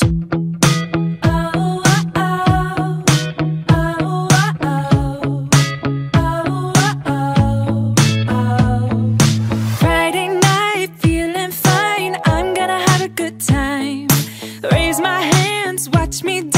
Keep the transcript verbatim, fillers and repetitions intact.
Friday night, feeling fine. I'm gonna have a good time. Raise my hands, watch me dance.